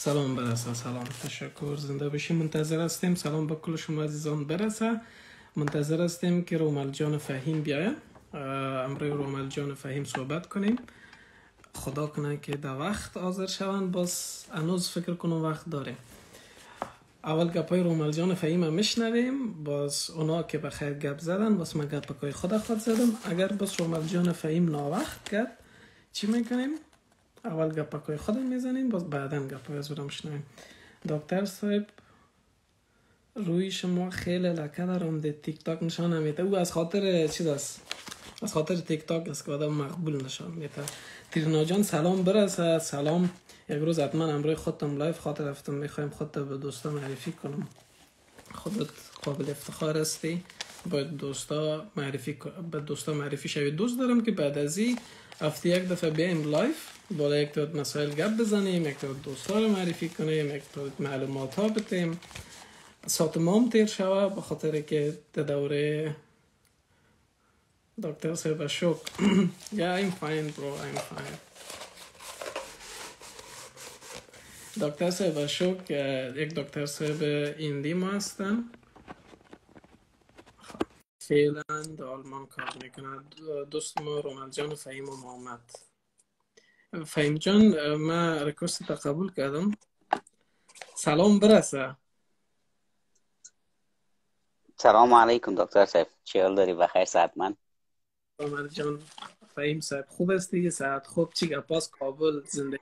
سلام برسه. سلام، تشکر. زنده باشیم. منتظر هستیم سلام به کل شما عزیزان برسه. منتظر هستیم که رومل جان فهیم بیاید. امروز رومل جان فهیم صحبت کنیم. خدا کنه که در وقت حاضر شوند. باز هنوز فکر کنم وقت داریم. اول گپای رومل جان فهیم هم میشنویم. باز اونا که بخیر گپ زدن، باز من گپای خود زدم. اگر باز رومل جان فهیم ناوقت کرد چی میکنیم؟ اول گپای خودم میزنیم، باز بعدا گپای از اونم میشنویم. دکتر صاحب، روی شما خیلی لکه دارم. در تیک تاک نشان نمیده. او از خاطر چیز است، از خاطر تیک تاک است که آدم مقبول نشان میده. تیرنا جان سلام برسه. سلام. یک روز حتما امروز خودم لایف خاطر رفتم میخوایم خودت به دوستا معرفی کنم. خودت قابل افتخار هستی. باید دوستا معرفی به دوستا معرفی شوید. دوست دارم که بعد از این هفته یک دفعه بیایم لایف، بالا یک تا مسائل گپ بزنیم، یک تا دوستا رو معرفی کنیم، یک تا معلومات ها بتیم. ساعت مام تیر شوه به خاطر که در دوره دکتر صاحب شوک. Yeah, I'm fine bro, I'm fine. دکتر صاحب شوک یک دکتر صاحب ایندی ما هستن. فعلا در آلمان کار میکنه. دوست ما رومل جان فهیم و محمد. فهیم جان، من ریکوست تا قبول کردم. سلام برسه. سلام علیکم دکتر صاحب، چی حال داری؟ بخیر صحتمند؟ رومل جان فهیم صاحب خوب هستی؟ صحت خوب؟ چی گپاس کابل زندگی؟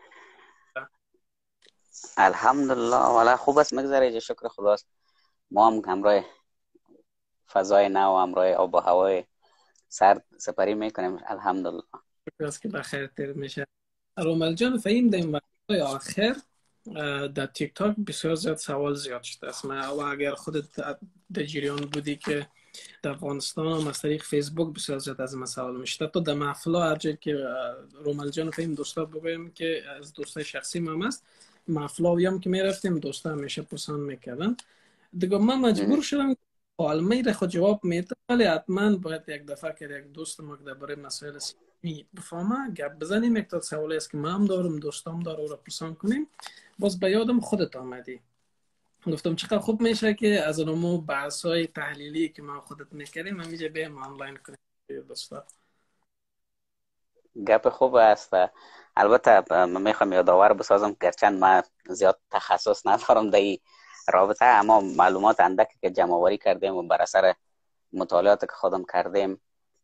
الحمدلله والا خوب است، مگذره، شکر خداست. ما هم همراه فضای نو و همراه آب و هوای سرد سپری میکنیم الحمدلله. شکر است که بخیر تیر میشه. رومل جان فهیم در این وقتهای آخر در تیک تاک بسیار زیاد سوال زیاد شده است. و اگر خودت در جریان بودی که در افغانستان هم از طریق فیسبوک بسیار زیاد از مسائل میشته. تو در محفلا هر جایی که رومل جان فهیم دوستا بگویم که از دوستای شخصی ما است، محفلا هم که میرفتیم دوستا همیشه پرسان میکردن. دیگه من مجبور شدم عالمی را خود جواب میده، ولی حتما باید یک دفعه که یک دوست ما که درباره مسائل اسلامی بفهمه گپ بزنیم. یک تا سوالی است که من هم دارم، دوستام داره، او را پرسان کنیم. باز به یادم خودت آمدی، گفتم چقدر خوب میشه که از اونمو بحث‌های تحلیلی که ما خودت میکردیم همینجا بیایم آنلاین کنیم دوستا. گپ خوب است. البته من میخوام یادآور بسازم گرچند من زیاد تخصص ندارم در این رابطه، اما معلومات اندکی که جمع آوری کردیم و بر اثر مطالعاتی که خودم کردیم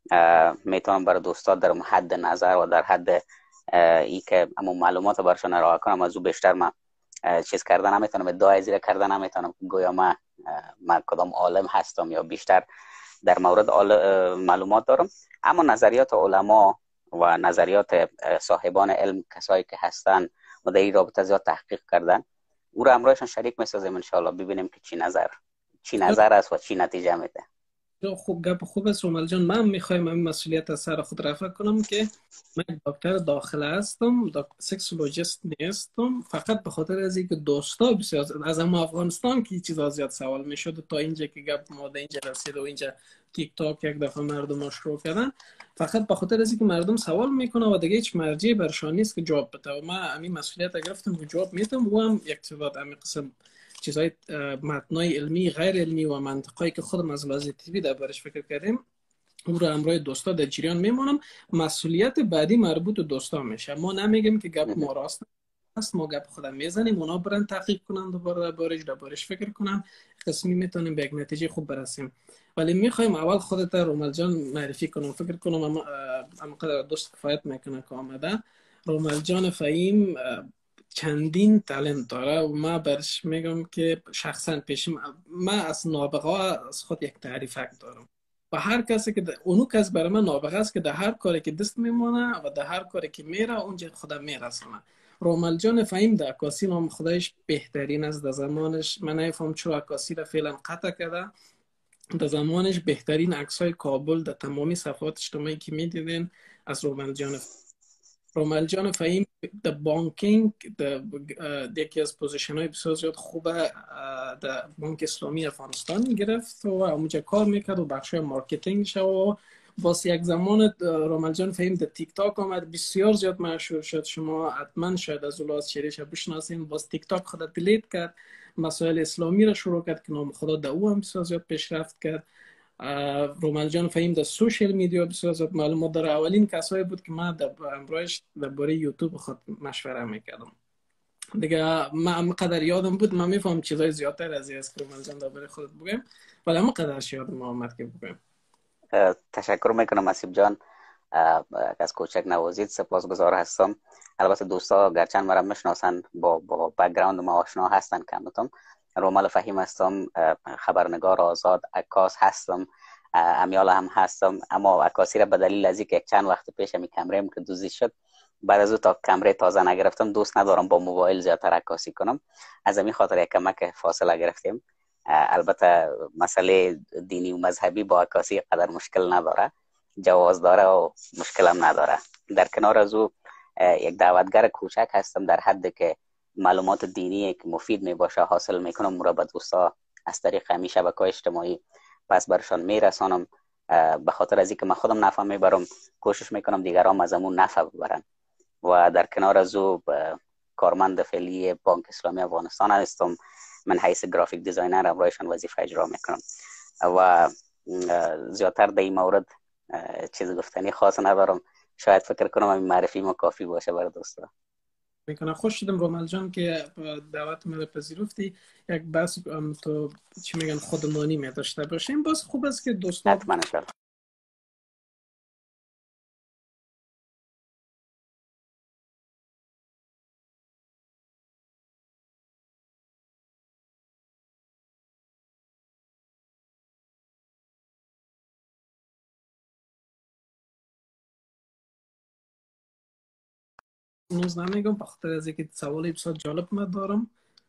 میتونم برای دوستا در حد نظر و در حد ای که اما معلومات برشون ارائه کنم. از او بیشتر من چیز کردن نمیتونم، ادعای زیر کردن نمیتونم که گویا من کدام عالم هستم یا بیشتر در مورد معلومات دارم. اما نظریات علما و نظریات صاحبان علم، کسایی که هستن و در این رابطه زیاد تحقیق کردن، او را همراهشان شریک میسازیم انشاءالله، ببینیم که چی نظر است و چی نتیجه میده. خوب گپ خوب است رومل جان. من میخوایم این مسئولیت از سر خود رفع کنم که من دکتر داخله هستم، سکسولوژیست نیستم. فقط به خاطر از اینکه دوستا بسیار از اما افغانستان که چیزا زیاد سوال میشد تا اینجا که گپ ما اینجا رسید و اینجا تیک تاک یک دفعه مردم شروع کردن، فقط به خاطر از اینکه مردم سوال میکنه و دیگه هیچ مرجعی برشان نیست که جواب بده. و من همین مسئولیت گرفتم که جواب میدم و هم یک تعداد همین قسم چیزهای متنای علمی، غیر علمی و منطقایی که خودم از لحاظ تیوی دربارش فکر کردیم او رو همراه دوستا در جریان میمونم. مسئولیت بعدی مربوط به دوستا میشه. ما نمیگیم که گپ ما راست است، ما گپ خودم میزنیم، اونا برن تحقیق کنن، دوباره دربارش فکر کنن، قسمی میتونیم به یک نتیجه خوب برسیم. ولی میخوایم اول خودت رومل جان معرفی کنم. فکر کنم اما قدر دوست کفایت میکنه که آمده. رومل جان فهیم چندین تالنت داره و من برش میگم که شخصا پیشم من از نابغه از خود یک تعریف دارم و هر کسی که اونو کس برای من نابغه است که در هر کاری که دست میمونه و در هر کاری که میره اونجا خدا میرسونه. رومل جان فهیم در عکاسی نام خدایش بهترین است. در زمانش من نفهم چرا عکاسی را فعلا قطع کرده. در زمانش بهترین عکسای کابل در تمامی صفحات اجتماعی که میدیدین از رومل جان فهیم در بانکینگ یکی از پوزیشن های بسیار زیاد خوبه در بانک اسلامی افغانستان گرفت و اونجا کار میکرد و بخش مارکتینگ شد و واسه یک زمان رامل جان فهیم در تیک تاک آمد، بسیار زیاد مشهور شد. شما حتما شاید از اولاد شریش بشناسین. باز تیک تاک خود دلیت کرد، مسائل اسلامی را شروع کرد که نام خدا در او هم بسیار زیاد پیشرفت کرد. رومل جان فهیم در سوشل میدیا بسیار زیاد معلومات داره. اولین کسایی بود که من در امروزش درباره یوتیوب خود مشوره میکردم دیگه. من قدر یادم بود، من میفهم چیزای زیادتر از این است که رومل جان درباره خودت بگم، ولی اما قدرش یادم آمد که بگم. تشکر میکنم اسیب جان، از کوچک نوازید سپاسگزار هستم. البته دوستا گرچند مرا میشناسن، با بک‌گراند ما آشنا هستن کمتم. رومل فهیم هستم، خبرنگار آزاد، عکاس هستم، امیال هم هستم. اما عکاسی را به دلیل از اینکه چند وقت پیش می کمرم که دزدی شد، بعد از او تا کمره تازه نگرفتم، دوست ندارم با موبایل زیادتر عکاسی کنم. از همین خاطر یک کمک فاصله گرفتیم. البته مسئله دینی و مذهبی با عکاسی قدر مشکل نداره، جواز داره و مشکل هم نداره. در کنار از او یک دعوتگر کوچک هستم، در حد که معلومات دینی که مفید می باشه حاصل میکنم، مرا به دوستا از طریق همین شبکه‌های اجتماعی پس برشان میرسانم. به خاطر از اینکه من خودم نفع میبرم، کوشش میکنم دیگران از همون نفع ببرن. و در کنار از او کارمند فعلی بانک اسلامی افغانستان هستم. من حیث گرافیک دیزاینر امرایشان وظیفه اجرا میکنم و زیادتر در این مورد چیز گفتنی خاص ندارم. شاید فکر کنم این معرفی ما کافی باشه برای دوستا. میکنم. خوش شدم رومل جان که دعوت من پذیرفتی. یک بحث تو چی میگن خودمانی می داشته باشیم. باز خوب است که دوستا حتما انشالله. نوز نمیگم به خاطر از اینکه سوال بسیار جالب من دارم.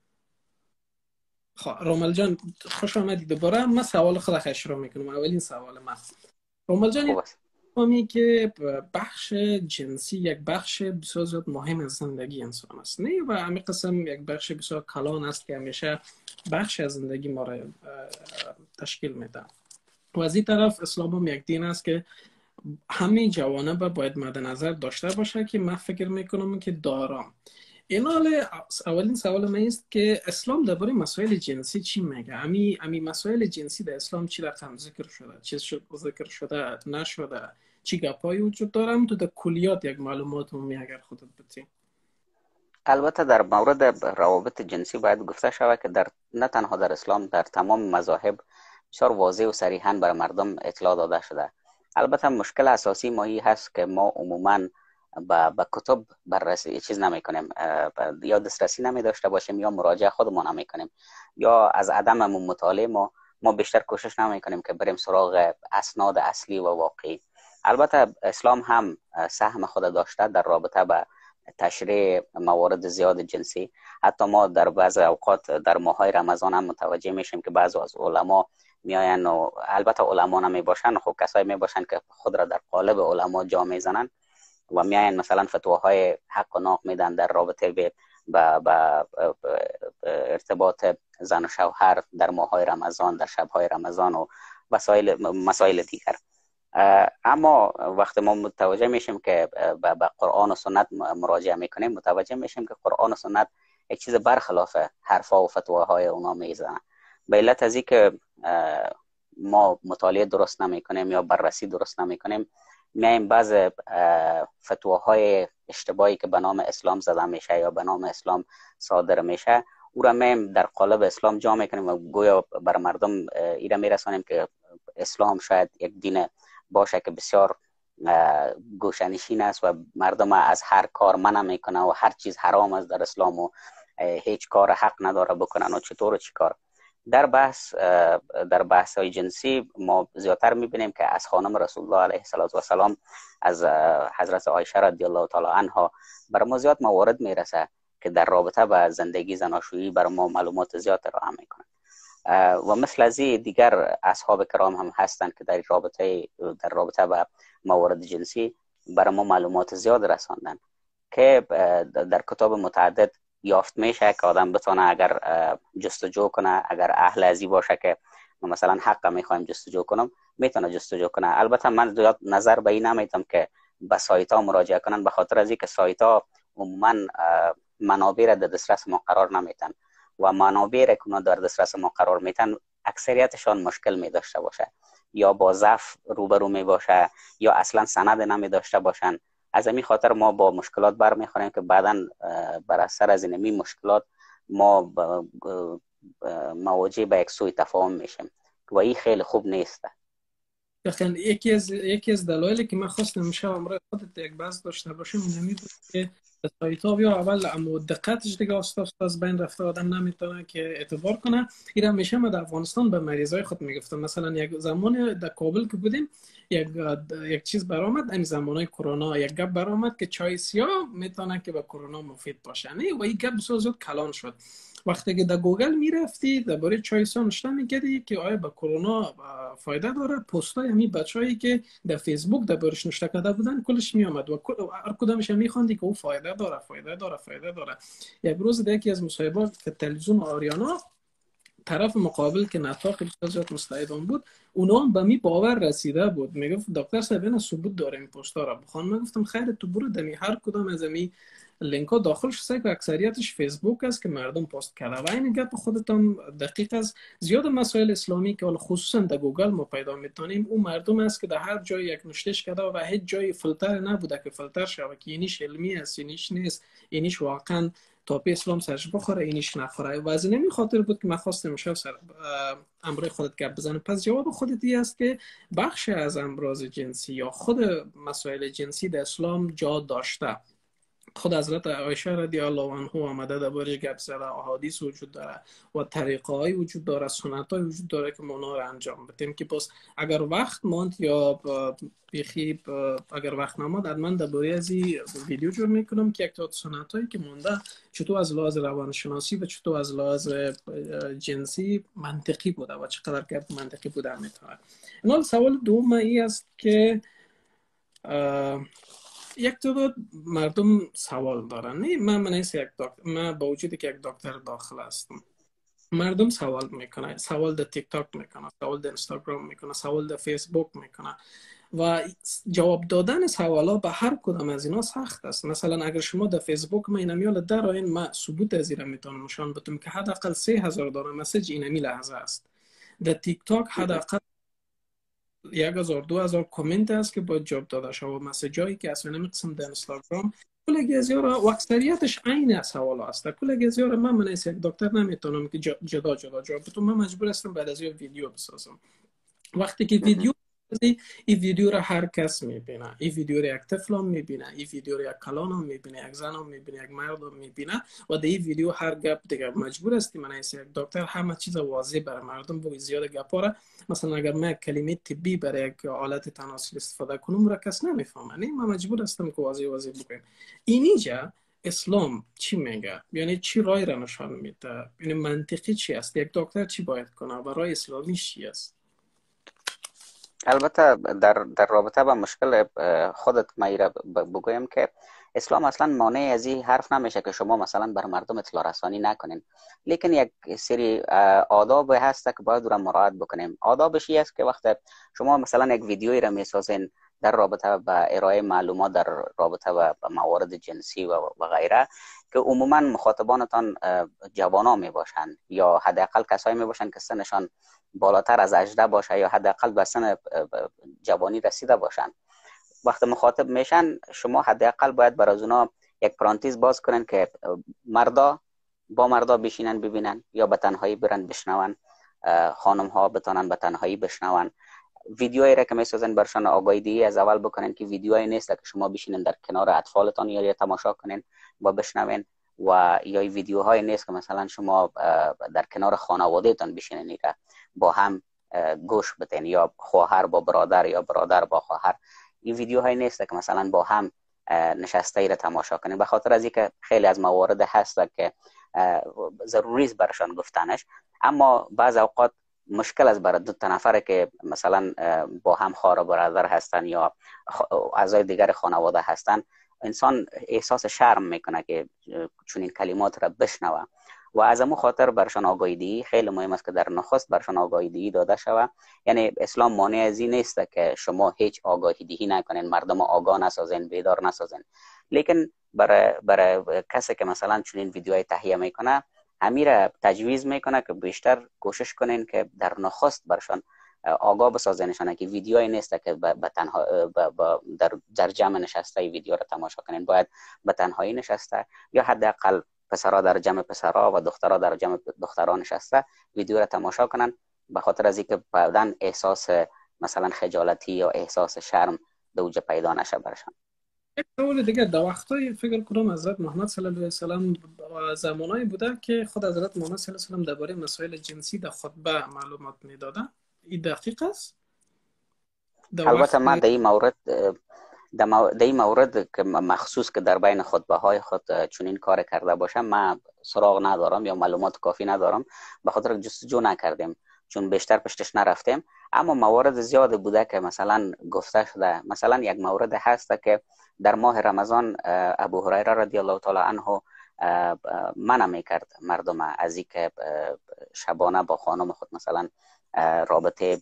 رومل جان خوش آمدی دوباره. من سوال خود شروع میکنم. اولین سوال من، رومل جان، فهمی که بخش جنسی یک بخش بسیار زیاد مهم از زندگی انسان است، نه؟ و همین قسم یک بخش بسیار کلان است که همیشه بخش از زندگی ما را تشکیل میده. و از این طرف اسلام هم یک دین است که همه جوانب باید مد نظر داشته باشه که من فکر میکنم که دارم. این حال اولین سوال من است که اسلام درباره مسائل جنسی چی میگه؟ امی مسائل جنسی در اسلام چی رقم ذکر شده، چیز ذکر شده نشده، چی گپایی وجود داره؟ تو در کلیات یک معلومات می اگر خودت بتی. البته در مورد روابط جنسی باید گفته شود که نه تنها در اسلام، در تمام مذاهب بسیار واضح و صریحاً بر مردم اطلاع داده شده. البته مشکل اساسی ما این هست که ما عموماً به کتب بررسی چیز نمی کنیم، یا دسترسی نمی داشته باشیم، یا مراجعه خودمون نمی کنیم، یا از عدم مطالعه ما بیشتر کوشش نمی کنیم که بریم سراغ اسناد اصلی و واقعی. البته اسلام هم سهم خود داشته در رابطه با تشریع موارد زیاد جنسی. حتی ما در بعض اوقات در ماهای رمضان هم متوجه میشیم که بعضی از علما میاین، و البته علما نمی باشن، خب کسایی می باشن که خود را در قالب علما جا میزنن و میاین مثلا فتواهای حق و ناق میدن در رابطه با ارتباط زن و شوهر در ماهای رمضان، در شبهای رمضان و مسائل دیگر. اما وقتی ما متوجه میشیم که به قرآن و سنت مراجعه میکنیم، متوجه میشیم که قرآن و سنت یک چیز برخلاف حرفا و فتواهای اونا میزنن. به علت از اینکه ما مطالعه درست نمیکنیم یا بررسی درست نمیکنیم، میایم بعض فتواهای اشتباهی که به نام اسلام زده میشه یا به نام اسلام صادر میشه، او را میایم در قالب اسلام جا میکنیم و گویا بر مردم ایره میرسانیم که اسلام شاید یک دین باشه که بسیار گوشه‌نشین است و مردم از هر کار منع میکنه و هر چیز حرام است در اسلام و هیچ کار حق نداره بکنن و چطور و چی کار. در بحث های جنسی ما زیادتر میبینیم که از خانم رسول الله علیه السلام، از حضرت عایشه رضی الله تعالی عنها بر ما زیاد موارد میرسه که در رابطه با زندگی زناشویی بر ما معلومات زیاد فراهم میکنن. و مثل از دیگر اصحاب کرام هم هستند که در رابطه با موارد جنسی بر ما معلومات زیاد رساندن که در کتاب متعدد یافت میشه که آدم بتونه اگر جستجو کنه، اگر اهل ازی باشه که مثلا حق میخوایم جستجو کنم میتونه جستجو کنه. البته من زیاد نظر به این نمیتم که به سایت ها مراجعه کنن، به خاطر از اینکه سایت ها عموما منابع را در دسترس ما قرار نمیتن و منابع را که در دسترس ما قرار میتن اکثریتشان مشکل می داشته باشه یا با ضعف روبرو می باشه یا اصلا سند نمی داشته باشن. از همین خاطر ما با مشکلات برمیخوریم که بعدا بر اثر از این مشکلات ما مواجه به یک سوء تفاهم میشیم و این خیلی خوب نیست. دقیقاً یکی از دلایلی که من خواستم امشب امروز خودت یک بحث داشته باشیم این بود که سایت ها بیا اول اما دقتش دیگه از بین رفته، آدم نمیتونه که اعتبار کنه. این میشه ما در افغانستان به مریضای خود میگفتم. مثلا یک زمان در کابل که بودیم یک چیز برآمد، این زمانای کرونا یک گپ برآمد که چای سیاه میتونه که به کرونا مفید باشه، نه و این گپ بسیار زود کلان شد. وقتی که در گوگل میرفتی درباره چای سیاه نوشته میکردی که آیا به کرونا فایده داره، پستای همین بچه‌ای که در فیسبوک دربارش نوشته کرده بودن کلش میآمد و هر کدامش میخوندی که او فایده داره. یک روز در یکی از مصاحبات که تلویزیون آریانا طرف مقابل که نطاق بسیار زیاد مستعدان بود، اونا هم به می باور رسیده بود. میگفت دکتر صاحب اینا ثبوت داره این پستا را بخوان. من گفتم خیر تو برو دمی هر کدام از می لینک ها داخل شده که اکثریتش فیسبوک است که مردم پست کرده و این گپ خودت هم دقیق از زیاد مسائل اسلامی که خصوصا در گوگل ما پیدا میتونیم اون مردم است که در هر جای یک نوشتهش کرده و هیچ جای فیلتر نبوده که فیلتر شوه که اینیش علمی است اینیش نیست، اینیش واقعا تاپی اسلام سرش بخوره اینیش نخوره. و از این خاطر بود که من خواستم امشب سر امروز خودت گپ بزنم. پس جواب خودت این است که بخش از امراض جنسی یا خود مسائل جنسی در اسلام جا داشته. خود حضرت عایشه رضی الله عنها آمده دربارش گپ زده، احادیث وجود داره و طریقه های وجود داره، سنت های وجود داره که ما اونا رو انجام بدیم که پس اگر وقت ماند یا بیخی اگر وقت نماند من درباره از این ویدیو جور میکنم که یک تا سنت هایی که مونده چطور از لحاظ روانشناسی و چطور از لحاظ جنسی منطقی بوده و چقدر گپ منطقی بوده میتونه. اما سوال دوم این است که یک تعداد مردم سوال دارن. نه من نیست یک دکتر، من با وجودی که یک دکتر داخل هستم، مردم سوال میکنه، سوال در تیک تاک میکنه، سوال در اینستاگرام میکنه، سوال در فیسبوک میکنه و جواب دادن سوالا به هر کدام از اینا سخت است. مثلا اگر شما در فیسبوک ما اینمیال در این ما ثبوت از این میتونم نشان بدم که حداقل 3000 دانه مسیج اینمی لحظه است. در تیک تاک حداقل 1000 2000 کامنت است که باید جواب داده شد و مسیجایی که اصلا نمی‌قسم در اینستاگرام کل گزیارا و اکثریتش عین سوال است. کل گزیارا من یک دکتر نمیتونم که جدا جواب بدم. من مجبور هستم بعد از ویدیو بسازم. وقتی که ویدیو این ویدیو را هر کس میبینه، این ویدیو را یک طفل هم میبینه، این ویدیو را یک کلان هم میبینه، یک زن هم میبینه، یک مرد هم میبینه و در این ویدیو هر گپ دیگه مجبور هستی من یک دکتر همه چیز واضح برای مردم بگی. زیاد گپا را مثلا اگر من کلمه طبی برای یک آلت تناسلی استفاده کنم را کس نمیفهمه. نه من مجبور هستم که واضح بگم. اینجا اسلام چی میگه؟ یعنی چی رای را نشان میده؟ یعنی منطقی چی است؟ یک دکتر چی باید کنه و رای اسلامی چی است؟ البته در رابطه با مشکل خودت میره بگویم که اسلام اصلا مانع از این حرف نمیشه که شما مثلا بر مردم اطلاع رسانی نکنین، لیکن یک سری آداب هست که باید را مراعات بکنیم. آدابش این است که وقتی شما مثلا یک ویدیویی را میسازین در رابطه با ارائه معلومات در رابطه با موارد جنسی و غیره که عموما مخاطبانتان جوانان می باشند یا حداقل کسایی می باشند که سنشان بالاتر از 18 باشه یا حداقل به سن جوانی رسیده باشند. وقتی مخاطب میشن شما حداقل باید برای اونا یک پرانتز باز کنن که مردا با مردا بشینن ببینن یا به تنهایی برن بشنون، خانم ها بتونن به تنهایی بشنون. ویدیوهایی را که میسازن برشان آگاهی از اول بکنن که ویدیوهایی نیست که شما بشینن در کنار اطفالتان یا تماشا کنین و بشنوین و یا ویدیوهایی نیست که مثلا شما در کنار خانواده تان بشینین با هم گوش بدین یا خواهر با برادر یا برادر با خواهر. این ویدیوهایی نیست که مثلا با هم نشسته ای را تماشا کنین، به خاطر از اینکه خیلی از موارد هست که ضروری است برشان گفتنش، اما بعض اوقات مشکل است برای دو تا نفره که مثلا با هم خواهر و برادر هستن یا اعضای دیگر خانواده هستن، انسان احساس شرم میکنه که چون این کلمات را بشنوه و از امو خاطر برشان آگاهی دهی خیلی مهم است که در نخست برشان آگاهی دهی داده شود. یعنی اسلام مانع از این نیست که شما هیچ آگاهی دهی نکنین، مردم آگاه نسازین، بیدار نسازین، لیکن برای کسی که مثلا چنین ویدیوهای تهیه میکنه امیر تجویز میکنه که بیشتر کوشش کنین که در نخست برشان آگاه بسازینشان که ویدیوی نیست که به تنها در جمع نشسته ویدیو را تماشا کنین، باید به تنهایی نشسته یا حداقل پسرها در جمع پسرها و دخترها در جمع دخترها نشسته ویدیو را تماشا کنن، به خاطر از اینکه بعداً احساس مثلا خجالتی یا احساس شرم دوجه پیدا نشه برشان. یک سوال دیگه، در وقتای فکر کنم حضرت محمد صلی الله علیه و سلام زمانایی بوده که خود حضرت محمد صلی الله علیه و سلام درباره مسائل جنسی در خطبه معلومات میدادن، این دقیق است؟ البته ما در این مورد که مخصوص که در بین خطبه های خود چنین کار کرده باشم ما سراغ ندارم یا معلومات کافی ندارم، به خاطر جستجو نکردیم چون بیشتر پشتش نرفتیم. اما موارد زیاد بوده که مثلا گفته شده. مثلا یک مورد هست که در ماه رمضان ابو هریره رضی الله تعالی عنه منع میکرد مردم از اینکه شبانه با خانم خود مثلا رابطه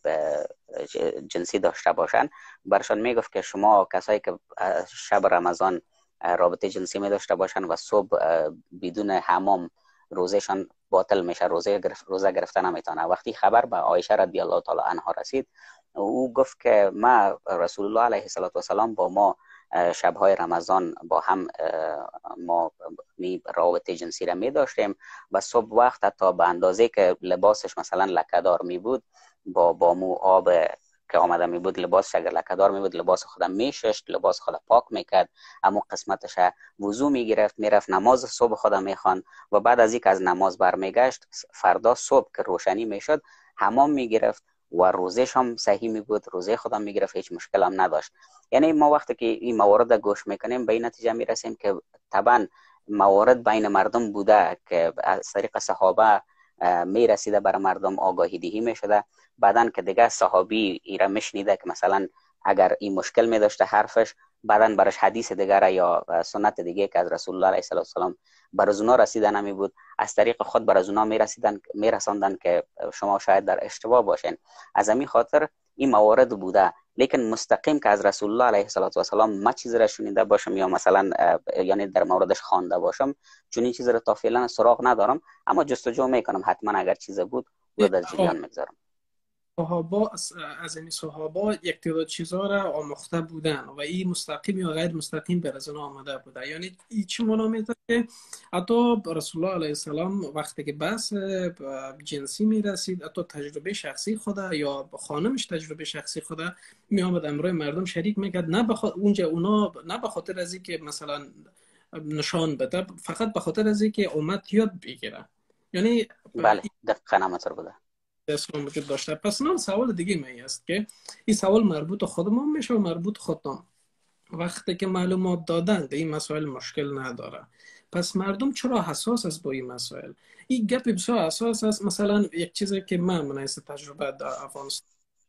جنسی داشته باشن. برشان میگفت که شما کسایی که شب رمضان رابطه جنسی می داشته باشن و صبح بدون حمام روزهشان باطل میشه، روزه گرفتن نمیتونه. وقتی خبر به عایشه رضی الله تعالی عنها رسید، او گفت که ما رسول الله علیه السلام با ما شبهای رمضان با هم ما رابطه جنسی را می داشتیم و صبح وقت تا به اندازه که لباسش مثلا لکه‌دار می بود با مو آب که آمده می بود لباسش اگر لکه‌دار می بود لباس خودم می شست، لباس خودم پاک میکرد، اما قسمتش وضو می گرفت، میرفت نماز صبح خودم می خواند و بعد از اینکه از نماز برمیگشت فردا صبح که روشنی میشد حمام می گرفت و روزش هم صحیح می بود، روزه خودم می گرفت، هیچ مشکل هم نداشت. یعنی ما وقتی که این موارد گوش میکنیم به این نتیجه می رسیم که طبعا موارد بین مردم بوده که از طریق صحابه می رسیده برای مردم آگاهی دهی می شده. بعدن که دیگه صحابی ایرا میشنیده که مثلا اگر این مشکل می داشته حرفش، بعدن برش حدیث دیگر یا سنت دیگه که از رسول الله علیه السلام بر از اونا رسیده نمی بود، از طریق خود بر از اونا می رساندن که شما شاید در اشتباه باشین. از همین خاطر این موارد بوده، لیکن مستقیم که از رسول الله علیه السلام ما چیز را شنیده باشم یا مثلا یعنی در موردش خوانده باشم چون این چیز را تا فعلا سراغ ندارم، اما جستجو میکنم حتما اگر چیز بود رو در جریان میگذارم. صحابا از این صحابا یک تعداد چیزها را آموخته بودن و این مستقیم یا غیر مستقیم بر از آنها آمده بوده. یعنی این چی معنا میده که حتی رسول الله علیه السلام وقتی که بحث جنسی میرسید حتی تجربه شخصی خدا یا خانمش تجربه شخصی خدا می آمد امروی مردم شریک میکرد، نه اونجا اونا نه به خاطر از اینکه مثلا نشان بده، فقط به خاطر از اینکه امت یاد بگیره. یعنی بله دقیقاً همینطور بوده. اسلام وجود داشته. پس نه سوال دیگه می است که این سوال مربوط خودمون میشه و مربوط خودم. وقتی که معلومات دادن این مسائل مشکل نداره، پس مردم چرا حساس است با این مسائل؟ این گپ بسیار حساس است. مثلا یک چیزی که من از تجربه در افغانستان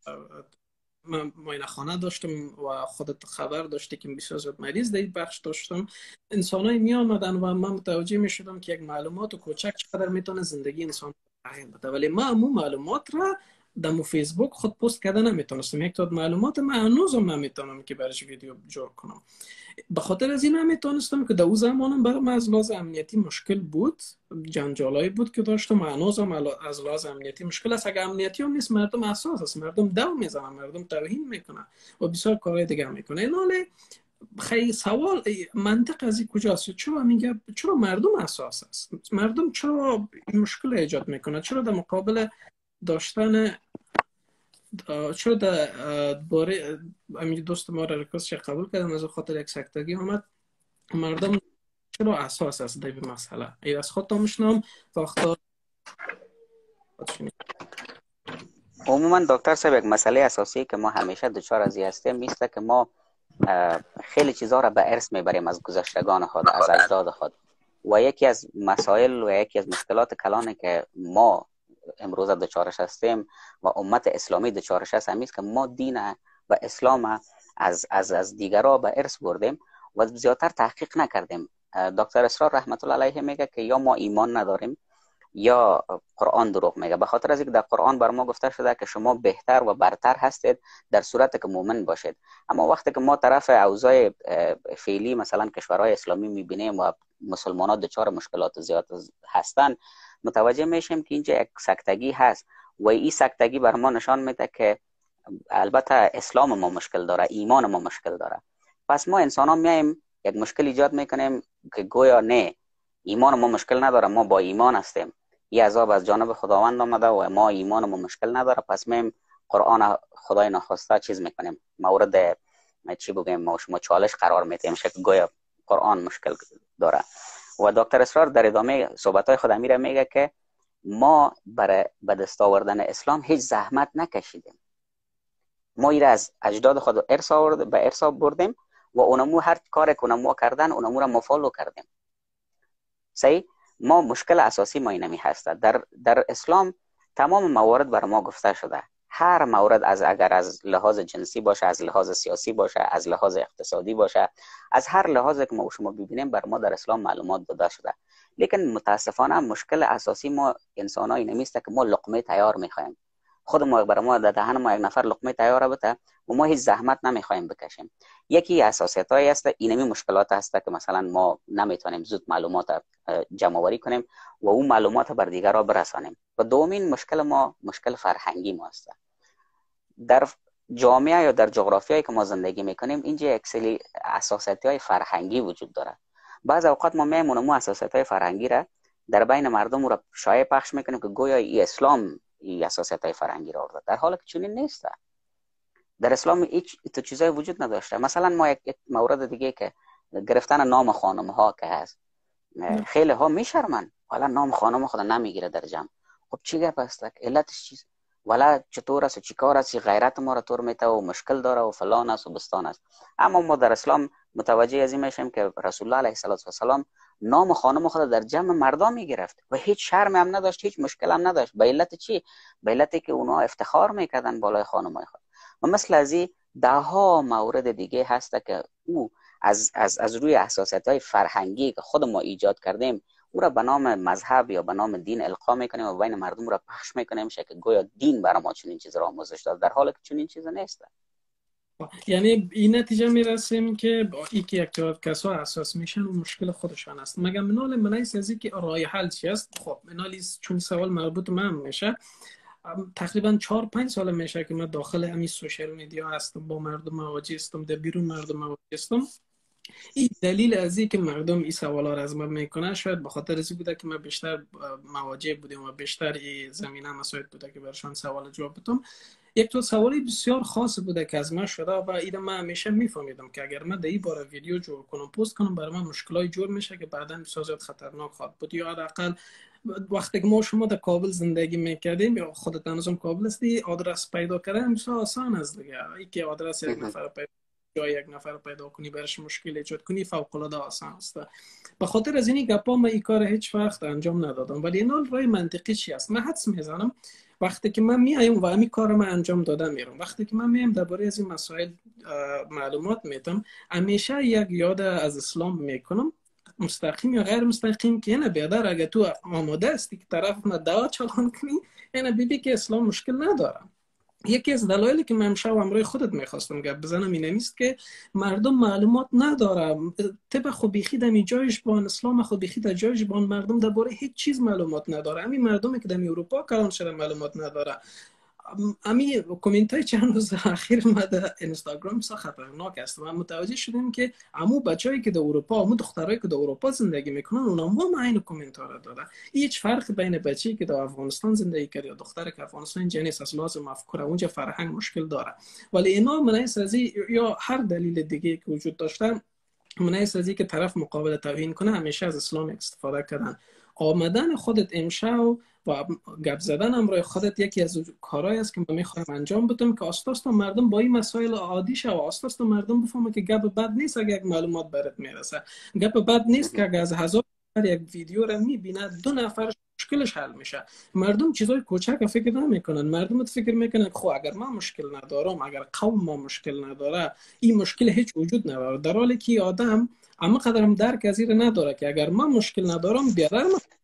من معاینه خانه داشتم و خودت خبر داشتی که بسیار زیاد مریض در این بخش داشتم، انسانای می آمدن و من متوجه می شدم که یک معلومات کوچک چقدر میتونه زندگی انسان تغییر بده، ولی ما همون معلومات را در فیسبوک خود پست کرده نمیتونستم. یک تا معلومات من هنوزم نمیتونم که برش ویدیو جور کنم. به خاطر از این نمیتونستم که در اون زمانم برای من از لحاظ امنیتی مشکل بود، جنجالایی بود که داشتم. هنوزم از لحاظ امنیتی مشکل است. اگر امنیتی هم نیست مردم اساس است، مردم دو میزنن، مردم توهین میکنن و بسیار کارهای دیگه میکنن. ولی خیلی سوال منطق از این کجاست؟ چرا میگه چرا مردم اساس است؟ مردم چرا مشکل ایجاد میکنه؟ چرا در مقابل داشتن چرا در باره همین دوست ما را ریکوست قبول کردن از خاطر یک سکتگی آمد؟ مردم چرا اساس است در این مسئله؟ ای از خودم میشنم وقتا عموما دکتر صاحب یک مسئله اساسی که ما همیشه دچار از هستیم میسته که ما خیلی چیزها را به ارث میبریم از گذشتگان خود، از اجداد خود، و یکی از مسائل و یکی از مشکلات کلانی که ما امروز دچارش هستیم و امت اسلامی دچارش هست همین است که ما دین و اسلام از دیگرها به ارث بردیم و زیادتر تحقیق نکردیم. دکتر اسرار رحمت الله علیه میگه که یا ما ایمان نداریم یا قرآن دروغ میگه؟ به خاطر از اینکه در قرآن بر ما گفته شده که شما بهتر و برتر هستید در صورت که مؤمن باشید. اما وقتی که ما طرف اوضاع فعلی مثلا کشورهای اسلامی میبینیم و مسلمانان دچار مشکلات زیاد هستند، متوجه میشیم که اینجا یک سکتگی هست و این سکتگی بر ما نشان میده که البته اسلام ما مشکل داره، ایمان ما مشکل داره. پس ما انسان ها میایم یک مشکل ایجاد میکنیم که گویا نه، ایمان ما مشکل نداره، ما با ایمان هستیم، این عذاب از جانب خداوند آمده و ما ایمان ما مشکل نداره. پس میایم قرآن خدای نخواسته چیز میکنیم، مورد چی بگیم ما شما چالش قرار میدیم که گویا قرآن مشکل داره. و دکتر اسرار در ادامه صحبت‌های خود میره میگه که ما برای به دست آوردن اسلام هیچ زحمت نکشیدیم، ما ایره از اجداد خود به ارث بردیم و اونمو هر کار که اونمو کردن اونمو را ما فالو کردیم. صحیح؟ ما مشکل اساسی ما اینمی هست. در اسلام تمام موارد بر ما گفته شده، هر مورد، اگر از لحاظ جنسی باشه، از لحاظ سیاسی باشه، از لحاظ اقتصادی باشه، از هر لحاظی که ما شما ببینیم بر ما در اسلام معلومات داده شده. لیکن متاسفانه مشکل اساسی ما انسان‌ها اینمی است که ما لقمه تیار می‌خوایم. خود ما بر ما در دهن ما یک نفر لقمه تیار بده و ما هیچ زحمت نمی‌خوایم بکشیم. یکی اساسیت‌های است، اینمی مشکلات هست که مثلا ما نمیتونیم زود معلومات جمع آوری کنیم و اون معلومات بر دیگران برسانیم. و دومین مشکل ما مشکل فرهنگی ما است. در جامعه یا در جغرافیایی که ما زندگی میکنیم اینجا یک سری اساسیت‌های فرهنگی وجود داره. بعض اوقات ما میمونیم اساسیت‌های فرهنگی را در بین مردم را شایع پخش میکنیم که گویا ای اسلام این اساسیت‌های فرهنگی را آورده، در حالی که چنین نیست. در اسلام هیچ تو چیزای وجود نداشته. مثلا ما یک مورد دیگه که گرفتن نام خانم ها که هست، خیلی ها میشرمن، حالا نام خانم خود نمیگیره در جمع. خب چی گپ است؟ علتش چیست؟ ولی چطور است و چیکار است؟ غیرت ما را طور میته و مشکل داره و فلان است و بستان است. اما ما در اسلام متوجه از این میشیم که رسول الله علیه السلام نام خانم خود در جمع مردم میگرفت و هیچ شرم هم نداشت، هیچ مشکل هم نداشت. به علت چی؟ به علتی که اونا افتخار میکردن بالای خانمای خود. و مثل از این ده ها مورد دیگه هست که او از روی اساسیت‌های فرهنگی که خود ما ایجاد کردیم او را به نام مذهب یا به نام دین القا میکنیم و بین مردم را پخش میکنیم که گویا دین برای ما چنین چیز را آموزش داد، در حالی که چنین چیز نیست. یعنی این نتیجه میرسیم که با ای که یک تعداد کسا اساس میشن و مشکل خودشان است. مگه منال منایس از که راه حل چی است؟ خب منال چون سوال مربوط من میشه، تقریبا 4-5 سال میشه که من داخل همین سوشال میدیا هستم، با مردم مواجه هستم، در بیرون مردم مواجه هستم. این دلیل از این که مردم این سوالا را از من میکنن شاید به خاطر از این بوده که من بیشتر مواجه بودم و بیشتر این زمینه مساعد بوده که برشان سوال جواب بدم. یک تو سوالی بسیار خاص بوده که از من شده و اینا من همیشه میفهمیدم که اگر من در این باره ویدیو جور کنم پست کنم برای من مشکلای جور میشه که بعداً بسیار خطرناک خواهد بود. یا حداقل وقتی که ما شما در کابل زندگی میکردیم یا خودت هنوزم کابل هستی، آدرس پیدا کردن بسیار آسان است دیگه. اینکه آدرس یک نفر پیدا یا یک نفر پیدا کنی برش مشکل ایجاد کنی فوق العاده آسان است. به خاطر از اینی گپا من این کار هیچ وقت انجام ندادم. ولی اینا رای منطقی چی است؟ من حدس میزنم وقتی که من میایم و همین کار من انجام دادم میرم، وقتی که من میایم درباره از این مسائل معلومات میدم، همیشه یک یاد از اسلام میکنم، مستقیم یا غیر مستقیم، که اینه بیادر اگه تو آماده هستی که طرف ما دعوت چلان کنی، اینه بیبی که اسلام مشکل نداره. یکی از دلایلی که من امشب امروی خودت میخواستم گپ بزنم اینه نیست که مردم معلومات نداره. طب خو بیخی در جایش بان اسلام خو بیخی در جایش بان مردم درباره هیچ چیز معلومات نداره. همین مردمی که در اروپا کلان شده معلومات نداره. امی کامنت های چند روز اخیر ما در اینستاگرام سا خطرناک است. ما متوجه شدیم که عمو بچه‌ای که در اروپا، عمو دخترایی که در اروپا زندگی میکنن، اونها هم این کامنت ها را دادن. هیچ فرق بین بچه‌ای که در افغانستان زندگی کرده یا دختری که افغانستان جنس از لازم مفکوره اونجا فرهنگ مشکل داره. ولی اینا منایس از یا هر دلیل دیگه که وجود داشتن، منایس از که طرف مقابل توهین کنه، همیشه از اسلام استفاده کردن. آمدن خودت امشب و گپ زدن امروی خودت یکی از کارهایی است که من میخوام انجام بدم که آستاست مردم با این مسائل عادی شه و آستاست مردم بفهمه که گپ بد نیست اگه یک معلومات برات میرسه. گپ بد نیست که اگه از 1000 یک ویدیو رو میبینه 2 نفر مشکلش حل میشه. مردم چیزای کوچک فکر نمیکنن. مردم فکر میکنن خب اگر من مشکل ندارم، اگر قوم ما مشکل نداره، این مشکل هیچ وجود نداره. در حالی که آدم اما قدرم درک از این نداره که اگر من مشکل ندارم بیارم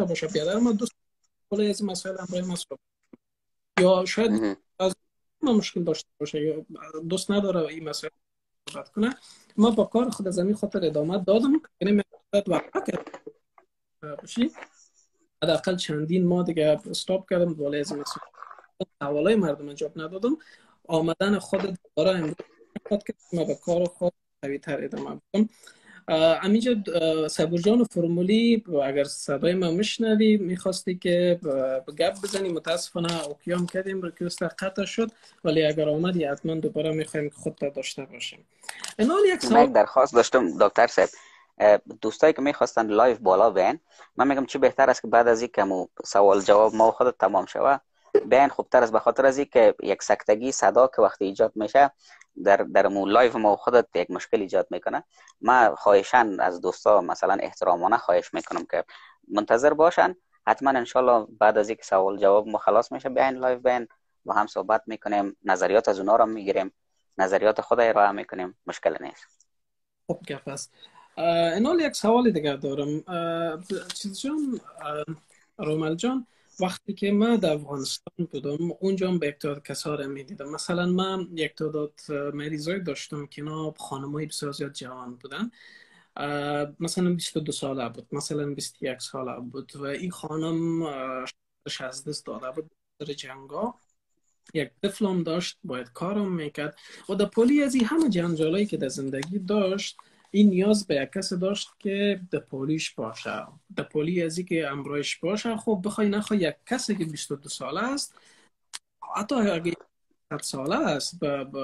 باشه بیادر ما دوست بالای از این مسائل همراه ما صحبت، یا شاید از ما مشکل داشته باشه یا دوست نداره این مسائل صحبت کنه. ما با کار خود از همین خاطر ادامه دادم، یعنی من وقت کرد باشی حداقل چندین ماه دیگه استاپ کردم بالای از این مسائل حوالای مردم جواب ندادم. آمدن خود دوباره امروز که ما به کار خود قوی تر ادامه بدم. همینجا صبور جان فرمولی اگر صدای ما میشنوی میخواستی که به گپ بزنی، متاسفانه اوکیام کردیم ریکوست قطع شد، ولی اگر آمدی حتما دوباره میخوایم که خودت داشته باشیم. این حال یک سوال درخواست داشتم دکتر صاحب، دوستایی که میخواستن لایو بالا بین، من میگم چی بهتر است که بعد از اینکه سوال جواب ما خودت تمام شوه بین خوبتر است، به خاطر از اینکه یک سکتگی صدا که وقتی ایجاد میشه در مو لایو ما خودت یک مشکل ایجاد میکنه. ما خواهشاً از دوستا مثلا احترامانه خواهش میکنم که منتظر باشن، حتما انشالله بعد از اینکه سوال جواب ما خلاص میشه بیاین لایو بین با هم صحبت میکنیم، نظریات از اونا رو میگیریم، نظریات خود ارائه میکنیم، مشکل نیست. خوب گپ است. این حال یک سوال دیگر دارم چیز جان، رومل جان، وقتی که من در افغانستان بودم اونجا به یک تعداد کسا را میدیدم. مثلا من یک تعداد مریضای داشتم که اینا خانمای بسیار زیاد جوان بودن، مثلا 22 ساله بود، مثلا 21 ساله بود و این خانم از دست داده بود در جنگا، یک طفلم داشت باید کارم میکرد و در پولی از این همه جنجالایی که در زندگی داشت این نیاز به یک کسی داشت که در پولیش باشه، در پولی از این که امرویش باشه. خب بخوای نخوای یک کسی که 22 ساله است، حتی اگه 100 ساله است،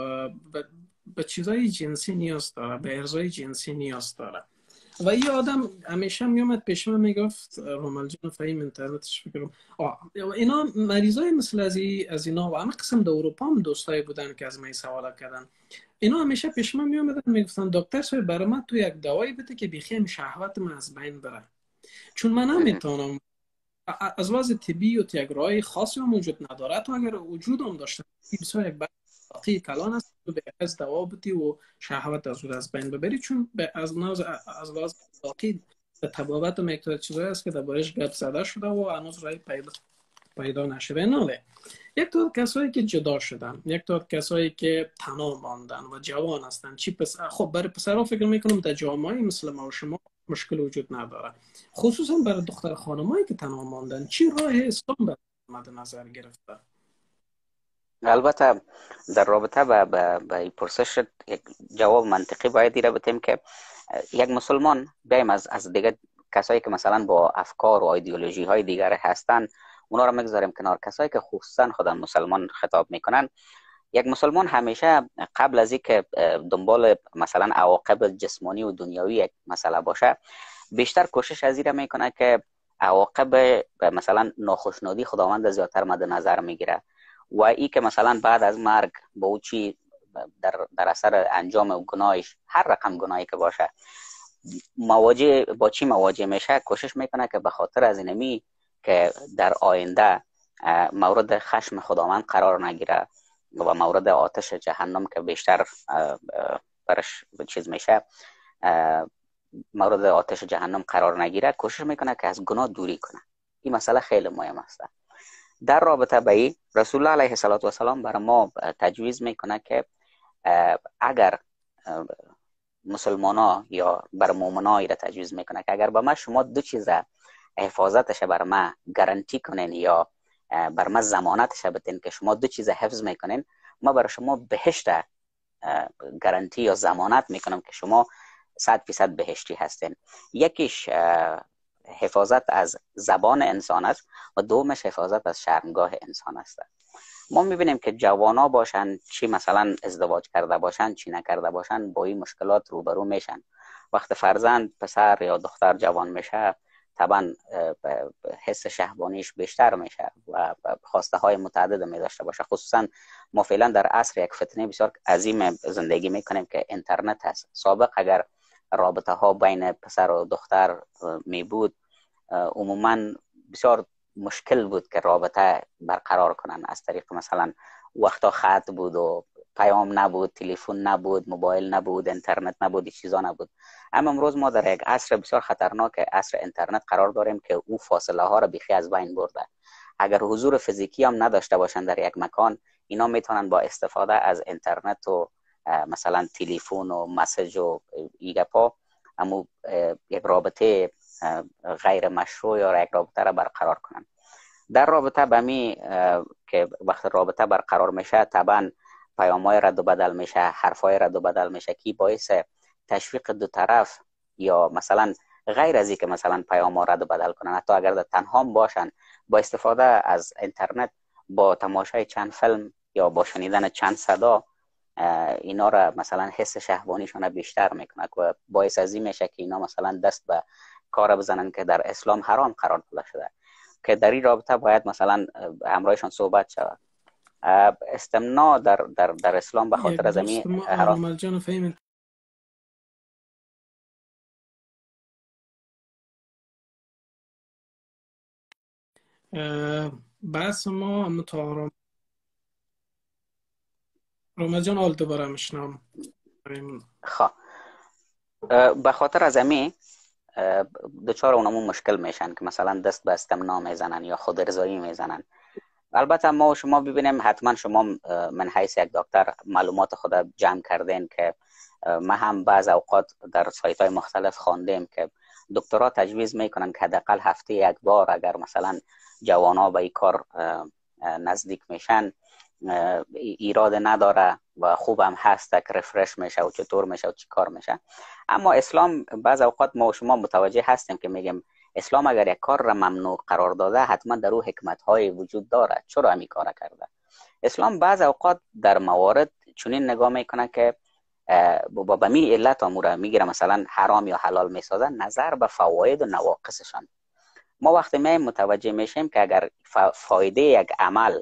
به چیزای جنسی نیاز داره، به ارزای جنسی نیاز داره. و این آدم همیشه میومد پیش من میگفت رومل جان فهیم اینترنتش فکرم اینا مریضای مثل از اینا و همه قسم در اروپا هم دوستایی بودن که از من سوال کردن. اینا همیشه پیش من میومدن میگفتن دکتر صاحب برای من تو یک دوایی بده که بیخیم شهوت من از بین بره، چون من نمیتونم از لحاظ طبی و یک راه خاصی هم وجود نداره. تو اگر وجود هم داشته بسیار یک باقی کلان است تو به از دوا بدی و شهوت از بین ببری، چون از لحاظ باقی به تبابت هم یک چیزایی است که دربارش گپ زده شده و هنوز رای پیدا نشده. نه یک تا کسایی که جدا شدن، یک تا کسایی که تنها ماندن و جوان هستن، خب برای پسرها فکر میکنم در جامعه مثل ما و شما مشکل وجود نداره، خصوصا برای دختر خانمایی که تنها ماندن چی راه اسلام به مد نظر گرفته؟ البته در رابطه به پرسش یک جواب منطقی باید دیره بتیم که یک مسلمان بیایم از دیگه کسایی که مثلا با افکار و ایدئولوژی های دیگر هستن اونا رو میگذاریم کنار. کسایی که خصوصا خودن مسلمان خطاب میکنن، یک مسلمان همیشه قبل از اینکه دنبال مثلا عواقب جسمانی و دنیوی یک مسئله باشه، بیشتر کوشش از این میکنه که عواقب مثلا ناخوشنودی خداوند زیادتر مد نظر میگیره و ای که مثلا بعد از مرگ با او چی در اثر انجام گناهش، هر رقم گناهی که باشه، با چی مواجه میشه، کوشش میکنه که به خاطر از اینمی که در آینده مورد خشم خداوند قرار نگیره و مورد آتش جهنم که بیشتر برش چیز میشه، مورد آتش جهنم قرار نگیره، کوشش میکنه که از گناه دوری کنه. این مسئله خیلی مهم است. در رابطه با این رسول الله علیه السلام برای ما تجویز میکنه که اگر مسلمانا یا بر مؤمنای را تجویز میکنه که اگر با ما شما دو چیز حفاظتش بر ما گارانتی کنین یا بر ما ضمانتش بدین که شما دو چیز حفظ میکنین، ما برای شما بهشت گارانتی یا ضمانت میکنم که شما 100% بهشتی هستین. یکیش حفاظت از زبان انسان است و دومش حفاظت از شرمگاه انسان است. ما میبینیم که جوانا باشن چی مثلا ازدواج کرده باشن چی نکرده باشن با این مشکلات روبرو میشن. وقت فرزند پسر یا دختر جوان میشه طبعا حس شهوانیش بیشتر میشه و خواسته های متعدد می داشته باشه. خصوصا ما فعلا در عصر یک فتنه بسیار عظیم زندگی میکنیم که اینترنت هست. سابق اگر رابطه ها بین پسر و دختر می بود عموما بسیار مشکل بود که رابطه برقرار کنن، از طریق مثلا وقتا خط بود و پیام نبود، تلفن نبود، موبایل نبود، اینترنت نبود، این چیزا نبود. اما امروز ما در یک عصر بسیار خطرناک، عصر اینترنت قرار داریم که او فاصله ها را بیخی از بین برده. اگر حضور فیزیکی هم نداشته باشند در یک مکان، اینا میتونن با استفاده از اینترنت و مثلا تلفن و مسیج و ایگپا اما یک رابطه غیر مشروع یا یک رابطه را برقرار کنن. در رابطه به می که وقت رابطه برقرار میشه طبعا پیام‌های رد و بدل میشه، حرفای رد و بدل میشه که باعث تشویق دو طرف یا مثلا غیر از اینکه مثلا پیام رد و بدل کنن، حتی اگر در تنها باشن با استفاده از اینترنت با تماشای چند فیلم یا با شنیدن چند صدا اینا را مثلا حس شهوانیشون بیشتر میکنه و باعث از این میشه که اینا مثلا دست به کار بزنن که در اسلام حرام قرار داده شده، که در این رابطه باید مثلا همراهشان صحبت شود. استمناء در اسلام به خاطر از این حرام. بحث ما متعارم رامل جان آل دوباره میشنم. خب به خاطر از امی دچار اونمون مشکل میشن که مثلا دست به استمناء میزنن یا خود ارضایی میزنن. البته ما و شما ببینیم، حتما شما من حیث یک دکتر معلومات خود جمع کردین که ما هم بعض اوقات در سایت های مختلف خواندیم که دکترها تجویز میکنن که حداقل هفته یک بار اگر مثلا جوانا به این کار نزدیک میشن ایراد نداره و خوب هم هست که رفرش میشه و چطور میشه و چی کار میشه. اما اسلام بعض اوقات ما و شما متوجه هستیم که میگیم اسلام اگر یک کار را ممنوع قرار داده حتما در او حکمت های وجود داره، چرا همین کار کرده؟ اسلام بعض اوقات در موارد چنین نگاه میکنه که با می علت امور میگیره مثلا حرام یا حلال میسازه نظر به فواید و نواقصشان. ما وقتی متوجه میشیم که اگر فایده یک عمل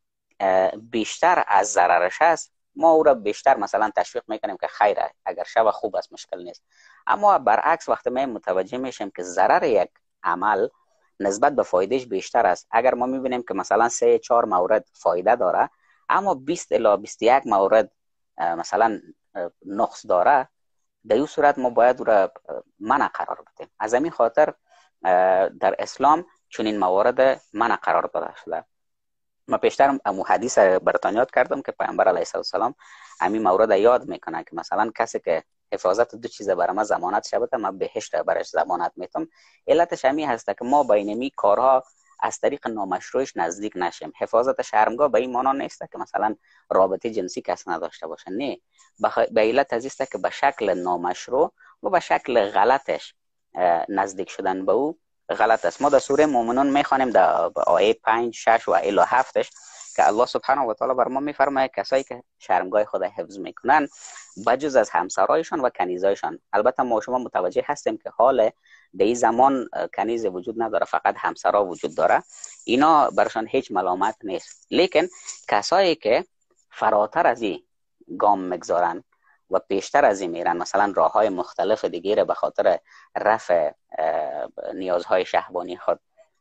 بیشتر از ضررش است، ما او را بیشتر مثلا تشویق میکنیم که خیره، اگر شب خوب است مشکل نیست. اما برعکس وقتی ما متوجه میشیم که ضرر یک عمل نسبت به فایدهش بیشتر است، اگر ما میبینیم که مثلا 3-4 مورد فایده داره اما 20 الی 21 مورد مثلا نقص داره، در این صورت ما باید او را منع قرار بدیم. از همین خاطر در اسلام چنین موارد منع قرار داده شده. ما پیشتر امو حدیث براتون یاد کردم که پیامبر علیه السلام همین مورد یاد میکنه که مثلا کسی که حفاظت دو چیز برای ما ضمانت شده ما بهشت برش ضمانت میتم. علتش همین هست که ما بینمی کارها از طریق نامشروعش نزدیک نشیم. حفاظت شرمگاه به این معنا نیست که مثلا رابطه جنسی کس نداشته باشه، نه، به علت از است که به شکل نامشروع و به شکل غلطش نزدیک شدن به او غلط است. ما در سوره مومنون میخوانیم در آیه 5 6 و الی 7 که الله سبحانه و تعالی بر ما میفرماید کسایی که شرمگاه خود حفظ میکنن بجز از همسرایشان و کنیزایشان. البته ما شما متوجه هستیم که حال در این زمان کنیز وجود نداره، فقط همسرا وجود داره، اینا برشان هیچ ملامت نیست. لیکن کسایی که فراتر از این گام میگذارن و بیشتر از این میرن، مثلا راه های مختلف دیگه به خاطر رفع نیازهای شهوانی خود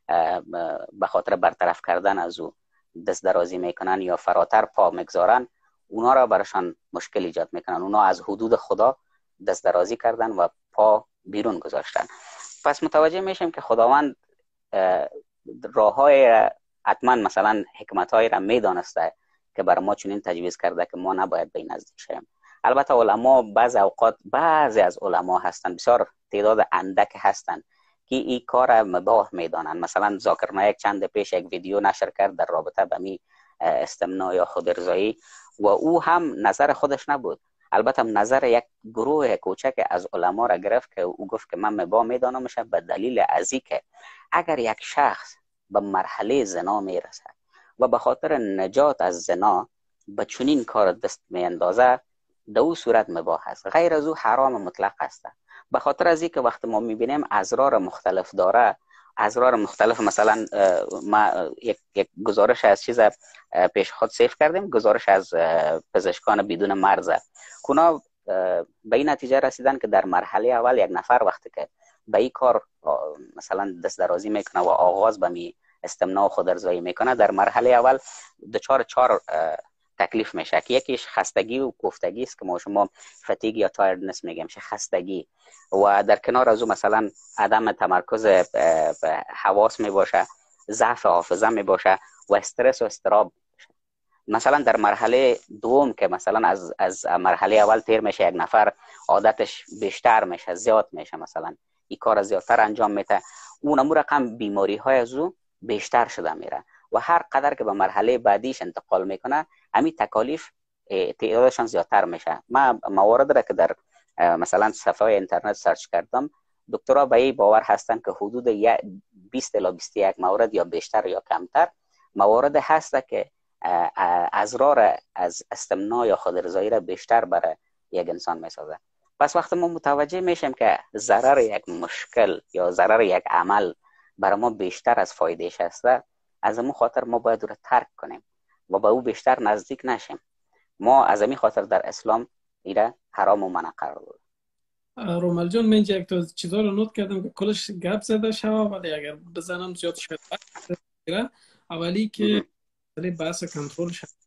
به خاطر برطرف کردن از او دست درازی میکنن یا فراتر پا میگذارن، اونا را برشان مشکل ایجاد میکنن. اونا از حدود خدا دست درازی کردن و پا بیرون گذاشتن. پس متوجه میشیم که خداوند راه های حتما مثلا حکمت های را میدانسته که برای ما چنین تجویز کرده که ما نباید به این نزدیک شیم. البته علما بعض اوقات بعضی از علما هستن، بسیار تعداد اندک هستن که این کار مباح میدانن. مثلا ذاکر نایک چند پیش یک ویدیو نشر کرد در رابطه با می استمناء یا خود ارضایی و او هم نظر خودش نبود، البته نظر یک گروه کوچک از علما را گرفت که او گفت که من مباح میدانم میشه به دلیل ازی که اگر یک شخص به مرحله زنا میرسه و به خاطر نجات از زنا به چنین کار دست میاندازه، در او صورت مباح است، غیر از او حرام مطلق است. به خاطر از اینکه وقتی ما میبینیم ازرار مختلف داره، ازرار مختلف، مثلا ما یک گزارش از چیز پیش خود سیف کردیم، گزارش از پزشکان بدون مرز، اونا به این نتیجه رسیدن که در مرحله اول یک نفر وقتی که به این کار مثلا دست درازی میکنه و آغاز به می استمناء و خود ارضایی میکنه، در مرحله اول دچار 4 تکلیف میشه که یکیش خستگی و کوفتگی است که ما شما فتیگ یا تایردنس میگیم، میشه خستگی. و در کنار از اون مثلا عدم تمرکز حواس می باشه، ضعف حافظه می باشه و استرس و استراب. مثلا در مرحله دوم که مثلا از مرحله اول تیر میشه، یک نفر عادتش بیشتر میشه، زیاد میشه، مثلا این کار زیادتر انجام میده، اون امور رقم بیماری های از او بیشتر شده میره و هر قدر که به مرحله بعدیش انتقال میکنه همین تکالیف تعدادشان زیادتر میشه. من موارد را که در مثلا صفحه اینترنت سرچ کردم، دکترها به این باور هستن که حدود 20 الی 21 مورد یا بیشتر یا کمتر موارد هست که ازرار از استمناء یا خودرضایی را بیشتر برای یک انسان میسازه. پس وقتی ما متوجه میشیم که ضرر یک مشکل یا ضرر یک عمل برای ما بیشتر از فایدهش هسته، از همون خاطر ما باید او را ترک کنیم و به او بیشتر نزدیک نشیم. ما از همین خاطر در اسلام ایره حرام و منع قرار داده. رومل جان، من اینجا یک تا چیزا رو نوت کردم که کلش گپ زده شوه، ولی اگر بزنم زیاد شد. اولی که بحث کنترل شد